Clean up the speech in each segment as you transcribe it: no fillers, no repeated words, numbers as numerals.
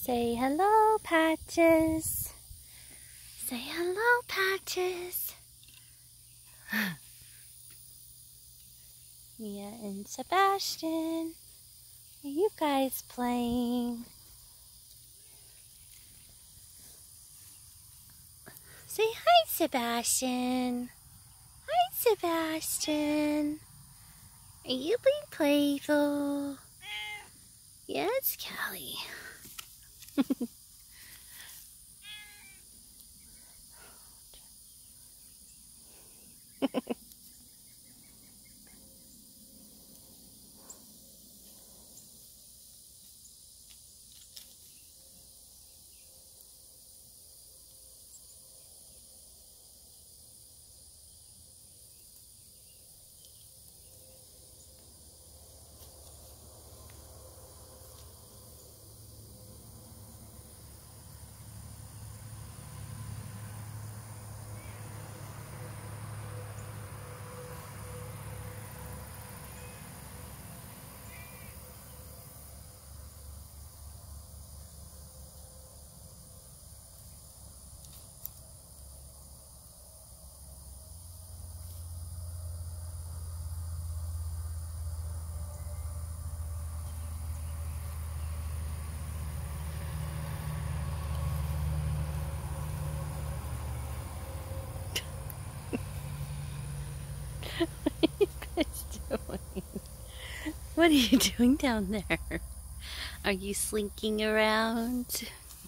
Say hello, Patches. Say hello, Patches. Mia and Sebastian. Are you guys playing? Say hi, Sebastian. Hi, Sebastian. Are you being playful? Yes, Callie. What are you guys doing? What are you doing down there? Are you slinking around?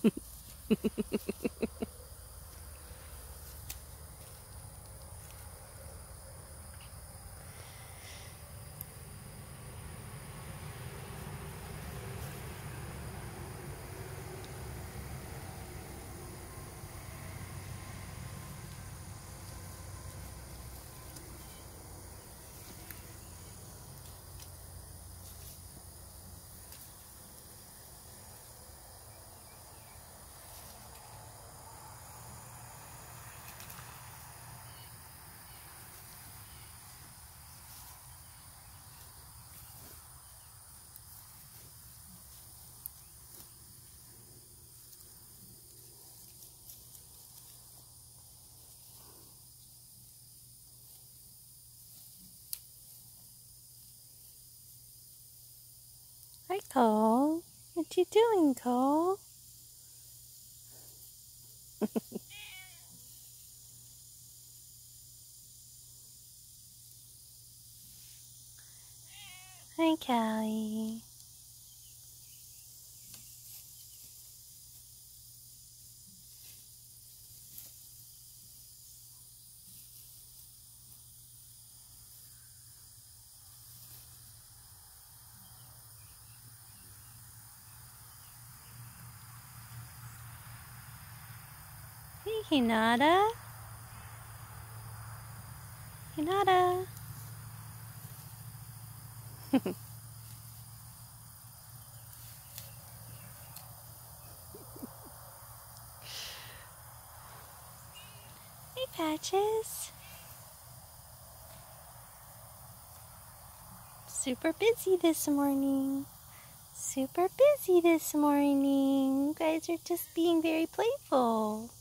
Hi, Cole. What you doing, Cole? Hi, Callie. Hey, Hinata. Hinata. Hey, Patches. Super busy this morning. Super busy this morning. You guys are just being very playful.